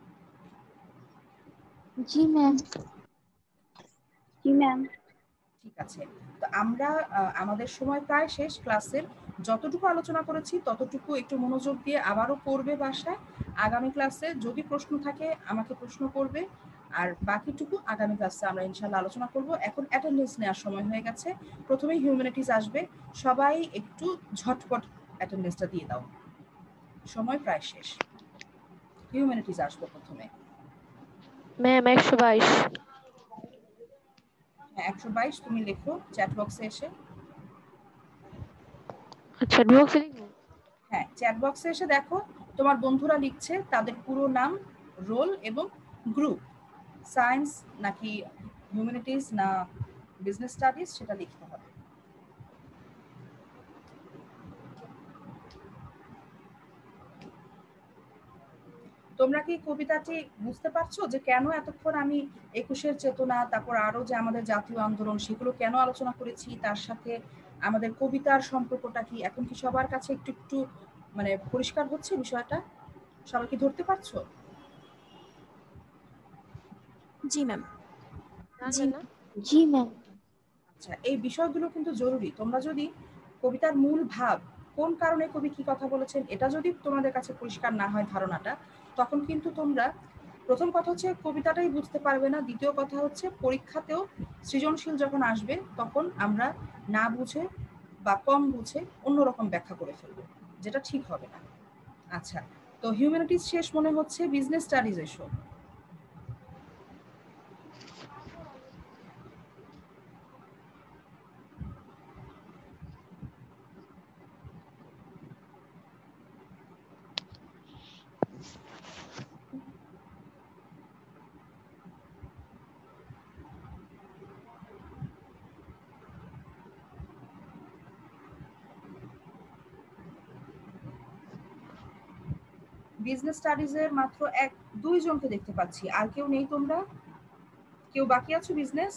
জি ম্যাম। জি ম্যাম। ঠিক আছে, তো আমরা আহ, আমাদের সময় প্রায় শেষ ক্লাসের। যতটুকু আলোচনা করেছি ততটুকু একটু মনোযোগ দিয়ে আবারও পড়বে বাসায়। আগামী ক্লাসে যদি প্রশ্ন থাকে আমাকে প্রশ্ন করবে, আর বাকিটুকু আগামী ক্লাসে আমরা ইনশাল্লাহ আলোচনা করব। এখন অ্যাটেন্ডেন্স নেওয়ার সময় হয়ে গেছে। প্রথমেই হিউম্যানিটিজ আসবে, সবাই একটু ঝটপট অ্যাটেন্ডেন্সটা দিয়ে দাও, সময় প্রায় শেষ। হিউম্যানিটিজ আসবে প্রথমে। ম্যাম একশো বাইশ। হ্যাঁ, একশো বাইশ তুমি লেখো চ্যাট বক্সে এসে। আচ্ছা ঢুকছে লিখবো। হ্যাঁ, চ্যাট বক্সে এসে দেখো তোমার বন্ধুরা লিখছে তাদের পুরো নাম, রোল এবং গ্রুপ, সায়েন্স নাকি হিউম্যানিটিজ না বিজনেস স্টাডিজ সেটা লিখতে হবে। তোমরা কি কবিতাটি বুঝতে পারছো যে কেন এতক্ষণ আমি একুশের চেতনা, তারপর আরো যে আমাদের জাতীয় আন্দোলন সেগুলো কেন আলোচনা করেছি, তার সাথে আমাদের কবিতার সম্পর্কটা কি? এখন কি সবার কাছে একটু একটু মানে পরিষ্কার হচ্ছে বিষয়টা? সবাই কি ধরতে পারছো? জি ম্যাম। জি জি ম্যাম। আচ্ছা, এই বিষয়গুলো কিন্তু জরুরি। তোমরা যদি কবিতার মূল ভাব, কোন কারণে কবি কি কথা বলেছেন, এটা যদি তোমাদের কাছে পরিষ্কার না হয় ধারণাটা, তখন কিন্তু তোমরা প্রথম কথা হচ্ছে কবিতাটাই বুঝতে পারবে না, দ্বিতীয় কথা হচ্ছে পরীক্ষাতেও সৃজনশীল যখন আসবে তখন আমরা না বুঝে বা কম বুঝে অন্যরকম ব্যাখ্যা করে ফেলবো, যেটা ঠিক হবে না। আচ্ছা, তো হিউম্যানিটিজ শেষ মনে হচ্ছে, বিজনেস স্টাডিজ এসো। বিজনেস স্টাডিজের মাত্র এক দুইজনকে দেখতে পাচ্ছি, আর কেউ নেই। তোমরা কেউ বাকি আছো বিজনেস?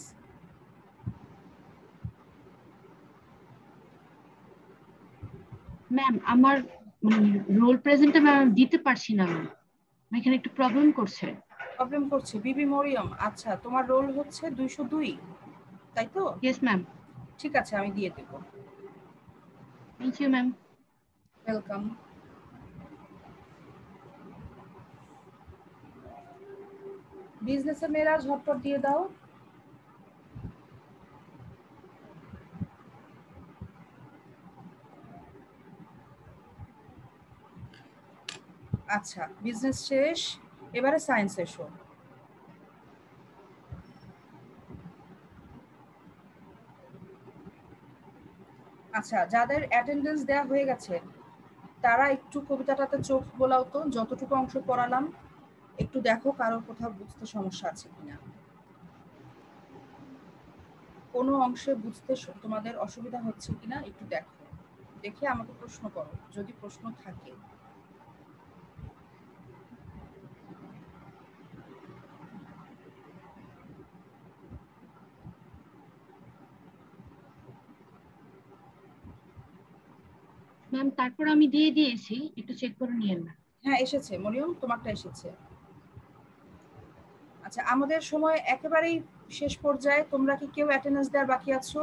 ম্যাম আমার রোল প্রেজেন্টে ম্যাম দিতে পারছি না ম্যাম, এখানে একটু প্রবলেম করছে। প্রবলেম করছে? বিবি মরিয়ম, আচ্ছা তোমার রোল হচ্ছে দুইশো দুই, তাই তো? Yes ma'am. ঠিক আছে, আমি দিয়ে দেব। Thank you ma'am. ওয়েলকাম। বিজনেসের মেয়েরা ঝটপট দিয়ে দাও। আচ্ছা, বিজনেস শেষ, এবারে সায়েন্স এসো। আচ্ছা, যাদের অ্যাটেন্ডেন্স দেওয়া হয়ে গেছে তারা একটু কবিতাটাতে চোখ বোলাও তো, যতটুকু অংশ পড়ালাম একটু দেখো কারোর কোথাও বুঝতে সমস্যা আছে কিনা। কোনো অংশে বুঝতে স- তোমাদের অসুবিধা হচ্ছে কিনা একটু দেখো, দেখে আমাকে প্রশ্ন করো যদি প্রশ্ন থাকে। ম্যাম তারপর আমি দিয়ে দিয়েছি, একটু চেক করে নিয়েন না। হ্যাঁ এসেছে মরিয়ম, তোমারটা এসেছে। আচ্ছা, আমাদের সময় একেবারেই শেষ পর্যায়ে, তোমরা কি কেউ অ্যাটেন্ডেন্স দেওয়ার বাকি আছো?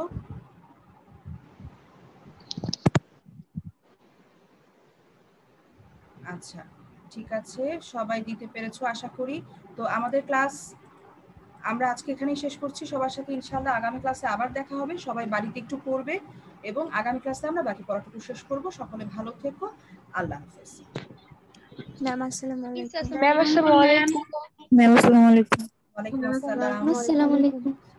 আচ্ছা ঠিক আছে, সবাই দিতে পেরেছো আশা করি। তো আমাদের ক্লাস আমরা আজকে এখানেই শেষ করছি। সবার সাথে ইনশাআল্লাহ আগামী ক্লাসে আবার দেখা হবে। সবাই বাড়িতে একটু পড়বে এবং আগামী ক্লাসে আমরা বাকি পড়াটুকু শেষ করব। সকলে ভালো থেকো, আল্লাহ হাফেজ। ম্যাম আসসালামু আলাইকুম। ম্যাম আসসালামু আলাইকুম। ম্যাম আসসালামু আলাইকুম। ওয়ালাইকুম আসসালাম। আসসালামু আলাইকুম।